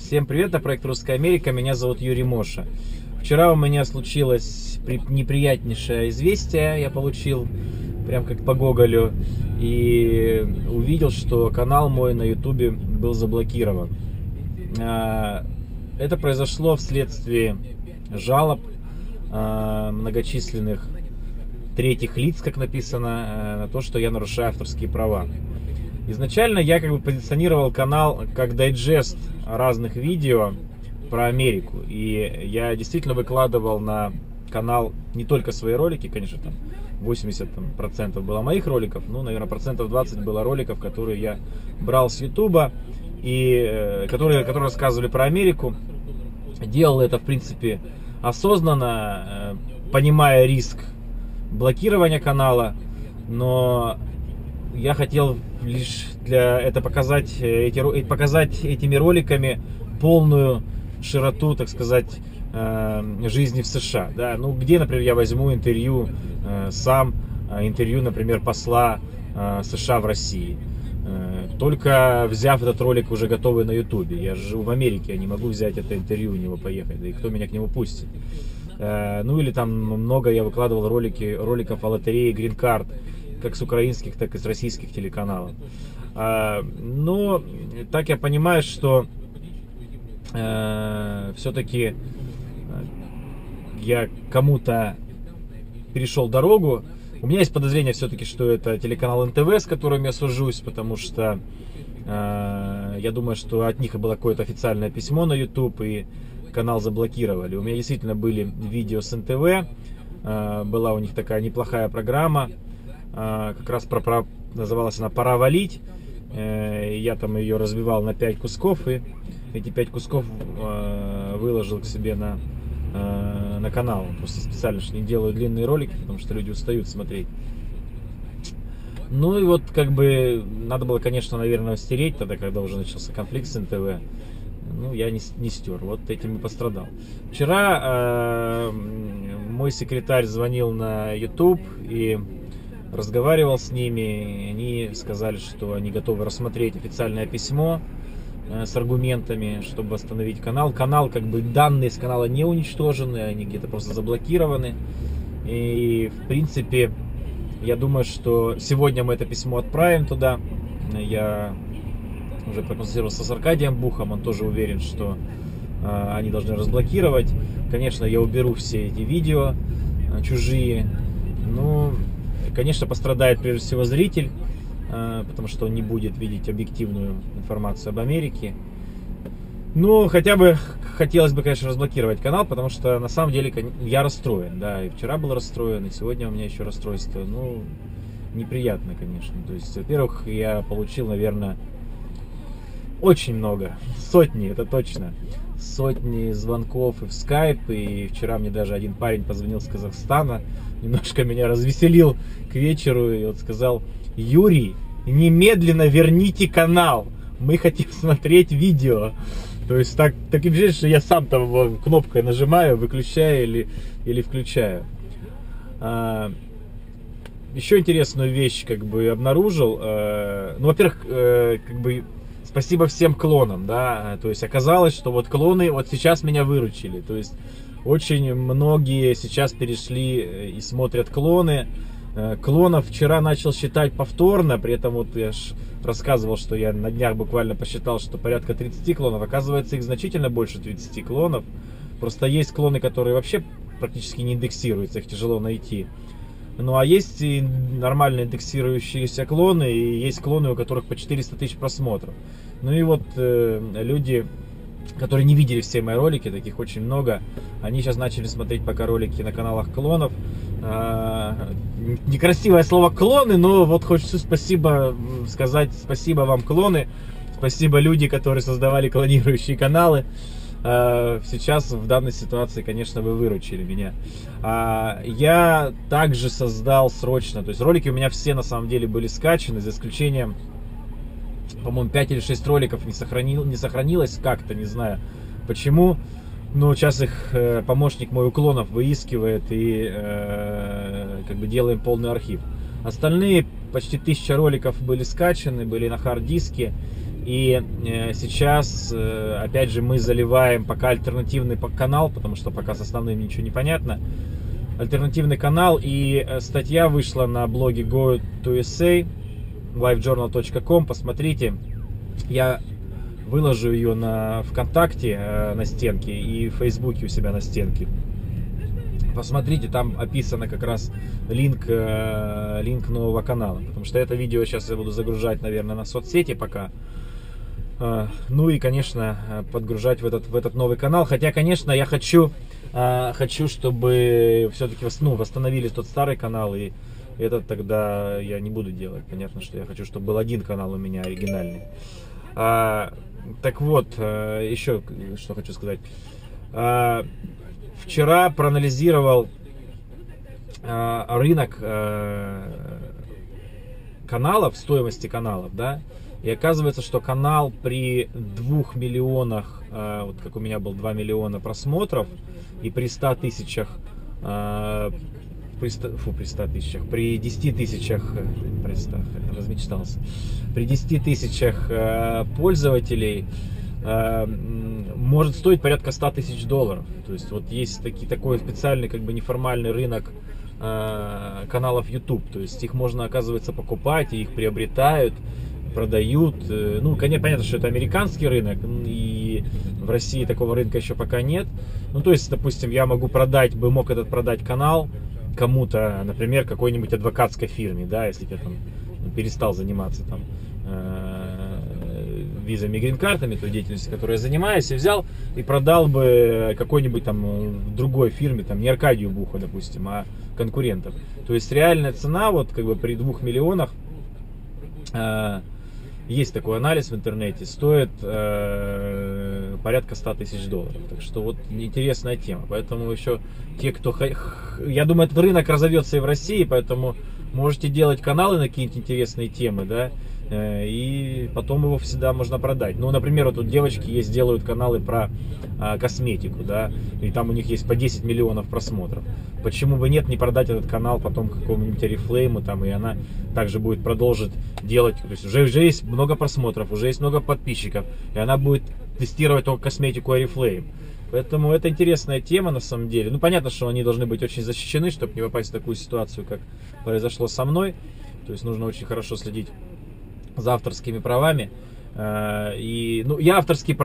Всем привет, это проект Русская Америка, меня зовут Юрий Моша. Вчера у меня случилось неприятнейшее известие, я получил, прям как по Гоголю, и увидел, что канал мой на ютубе был заблокирован. Это произошло вследствие жалоб многочисленных третьих лиц, как написано, на то, что я нарушаю авторские права. Изначально я позиционировал канал как дайджест разных видео про Америку. И я действительно выкладывал на канал не только свои ролики, конечно, там 80% было моих роликов, ну, наверное, процентов 20 было роликов, которые я брал с Ютуба, и которые рассказывали про Америку. Делал это, в принципе, осознанно, понимая риск блокирования канала, но я хотел лишь показать этими роликами полную широту, так сказать, жизни в США. Да? Ну, где, например, я возьму интервью интервью, например, посла США в России. Только взяв этот ролик уже готовый на ютубе. Я живу в Америке, я не могу взять это интервью у него поехать, да и кто меня к нему пустит. Ну или там много я выкладывал роликов о лотерее Green Card, как с украинских, так и с российских телеканалов. Но так я понимаю, что все-таки я кому-то перешел дорогу. У меня есть подозрение все-таки, что это телеканал НТВ, с которым я сужусь, потому что я думаю, что от них было какое-то официальное письмо на YouTube, и канал заблокировали. У меня действительно были видео с НТВ, была у них такая неплохая программа, как раз называлась она «Пора валить». Я там ее разбивал на 5 кусков, и эти 5 кусков выложил к себе на канал. Просто специально не делаю длинные ролики, потому что люди устают смотреть. Ну и вот надо было, конечно, наверное, стереть тогда, когда уже начался конфликт с НТВ. Ну, я не стер, вот этим и пострадал. Вчера мой секретарь звонил на YouTube и разговаривал с ними. Они сказали, что они готовы рассмотреть официальное письмо с аргументами, чтобы остановить канал. Данные с канала не уничтожены, они где-то просто заблокированы. И, в принципе, я думаю, что сегодня мы это письмо отправим туда. Я уже проконсультировался с Аркадием Бухом, он тоже уверен, что они должны разблокировать. Конечно, я уберу все эти видео чужие. Ну, конечно, пострадает прежде всего зритель, потому что он не будет видеть объективную информацию об Америке. Но хотя бы хотелось бы, конечно, разблокировать канал, потому что на самом деле я расстроен. Да, и вчера был расстроен, и сегодня у меня еще расстройство. Ну, неприятно, конечно. То есть, во-первых, я получил, наверное, очень много, сотни, это точно, сотни звонков и в скайп, и вчера мне даже один парень позвонил с Казахстана, немножко меня развеселил к вечеру, и вот сказал: Юрий, немедленно верните канал, мы хотим смотреть видео. То есть так и вижу, что я сам там кнопкой нажимаю, выключаю или включаю. Еще интересную вещь обнаружил. Ну, во-первых, спасибо всем клонам, да, то есть оказалось, что вот клоны вот сейчас меня выручили, то есть очень многие сейчас перешли и смотрят клоны. Клонов вчера начал считать повторно, при этом вот я рассказывал, что я на днях буквально посчитал, что порядка 30 клонов, оказывается, их значительно больше 30 клонов, просто есть клоны, которые вообще практически не индексируются, их тяжело найти. Ну а есть и нормально индексирующиеся клоны, и есть клоны, у которых по 400 тысяч просмотров. Ну и вот люди, которые не видели все мои ролики, таких очень много, они сейчас начали смотреть пока ролики на каналах клонов. Некрасивое слово клоны, но вот хочется сказать спасибо вам, клоны. Спасибо, люди, которые создавали клонирующие каналы. Сейчас в данной ситуации, конечно, вы выручили меня. Я также создал срочно, то есть ролики у меня все на самом деле были скачаны, за исключением, по-моему, 5 или 6 роликов не сохранилось как-то, не знаю почему. Но сейчас их помощник мой уклонов выискивает, и делаем полный архив. Остальные почти 1000 роликов были скачаны, были на хард-диске. И сейчас, опять же, мы заливаем пока альтернативный канал, потому что пока с основным ничего не понятно. Альтернативный канал, и статья вышла на блоге Go2USA, livejournal.com, посмотрите. Я выложу ее на ВКонтакте на стенке и в Фейсбуке у себя на стенке. Посмотрите, там описано как раз линк нового канала, потому что это видео сейчас я буду загружать, наверное, на соцсети пока. Ну и, конечно, подгружать в этот новый канал. Хотя, конечно, я хочу, чтобы все-таки восстановили тот старый канал, и этот тогда я не буду делать. Понятно, что я хочу, чтобы был один канал у меня оригинальный. Так вот, еще что хочу сказать. Вчера проанализировал рынок каналов, стоимости каналов, да, и оказывается, что канал при 2 миллионах, вот как у меня был 2 миллиона просмотров, и при 100 тысячах, при 10 тысячах, размечтался, при 10 тысячах пользователей, может стоить порядка 100 тысяч долларов. То есть вот есть такой специальный, как бы неформальный рынок каналов YouTube. То есть их можно, оказывается, покупать, и их приобретают, продают. Ну, конечно, понятно, что это американский рынок, и в России такого рынка еще пока нет. Ну, то есть, допустим, я мог продать канал кому-то, например, какой-нибудь адвокатской фирме, да, если я там перестал заниматься там визами и грин-картами, той деятельностью, которой я занимаюсь, и взял и продал бы какой-нибудь там другой фирме, там не Аркадию Буху, допустим, а конкурентов. То есть реальная цена вот как бы при 2 миллионах, есть такой анализ в интернете, стоит порядка 100 тысяч долларов. Так что вот интересная тема. Поэтому еще те, кто... Я думаю, этот рынок разовьется и в России, поэтому можете делать каналы на какие-нибудь интересные темы, да, и потом его всегда можно продать. Ну, например, вот тут девочки есть, делают каналы про косметику, да, и там у них есть по 10 миллионов просмотров. Почему бы нет, не продать этот канал потом какому-нибудь Oriflame, там, и она также будет продолжить делать, то есть уже есть много просмотров, уже есть много подписчиков, и она будет тестировать только косметику Oriflame. Поэтому это интересная тема на самом деле. Ну, понятно, что они должны быть очень защищены, чтобы не попасть в такую ситуацию, как произошло со мной. То есть нужно очень хорошо следить за авторскими правами. И, ну, я авторские права